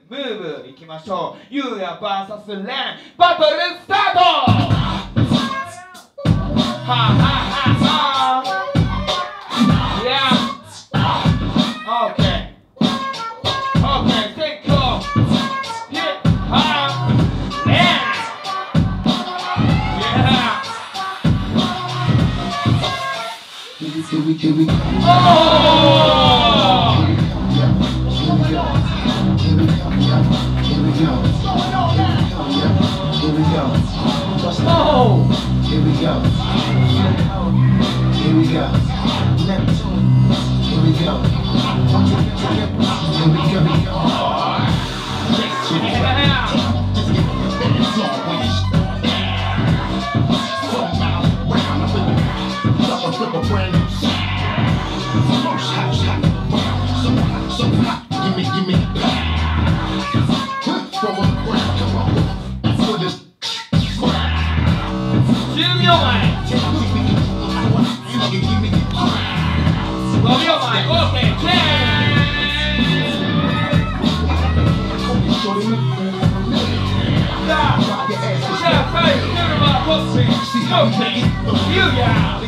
ムーブいきましょう。ゆうや VS レンバトルスタート。はははは Yeah Okay Okay Take off Hit Hop Len Yeah Oh Oh! Here we go. Here we go. Neptune. Here we go. Here we go. Give me. From a ground, come on. For this. 10秒前5秒前 OK チェさあはいルールはボクシングスモーキンユーヤ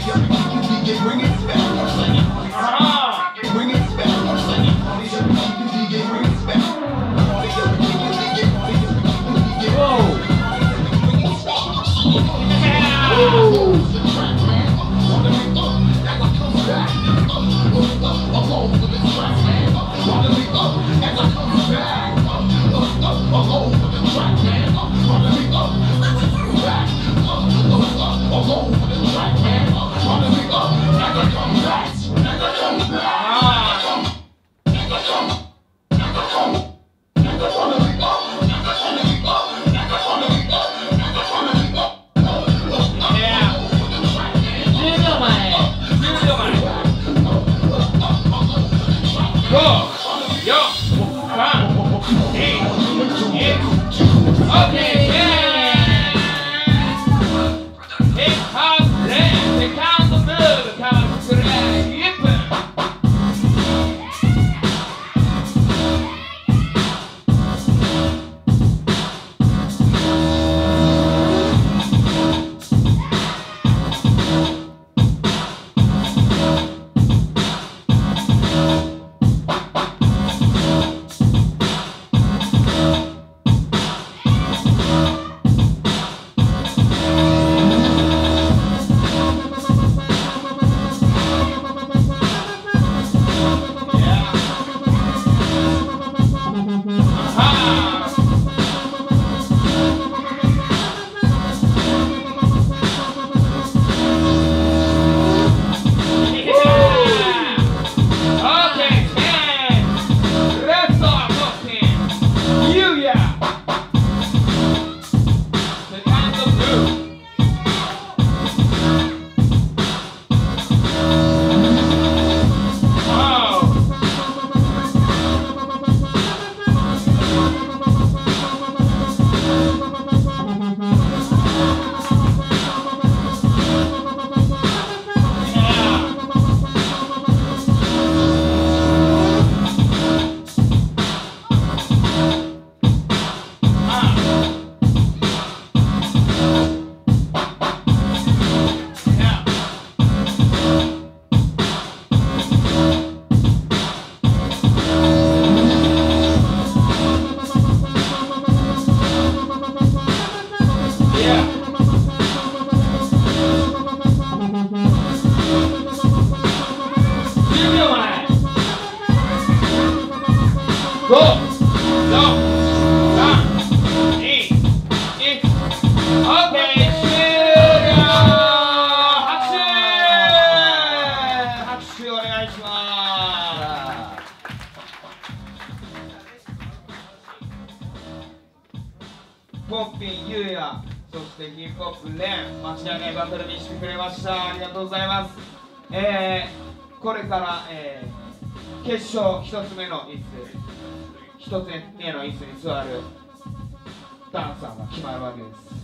ポッピン、ユーヤ、そしてヒップホップレン、間違いないバトルにしてくれました。ありがとうございます。これから、決勝1つ目の椅子、1つ目の椅子に座るダンサーが決まるわけです。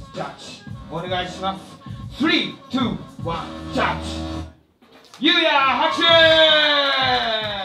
ジャッジ、お願いします。3、2、1、ジャッジ。ユーヤ、拍手